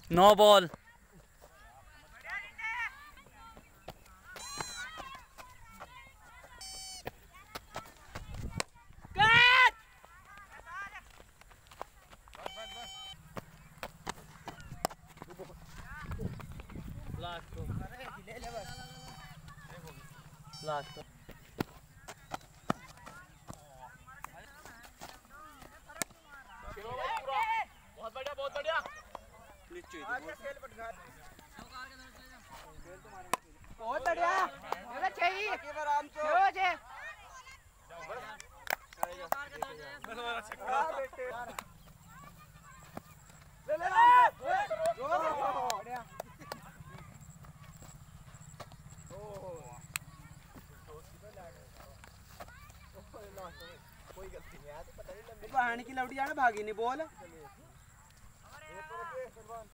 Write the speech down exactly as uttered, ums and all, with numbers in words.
No ball. Last last बहुत बढ़िया बहुत बढ़िया बहुत बढ़िया आराम से कोई गलती नहीं है, पता नहीं लंबी की लौटी जाना भागी नहीं बोल।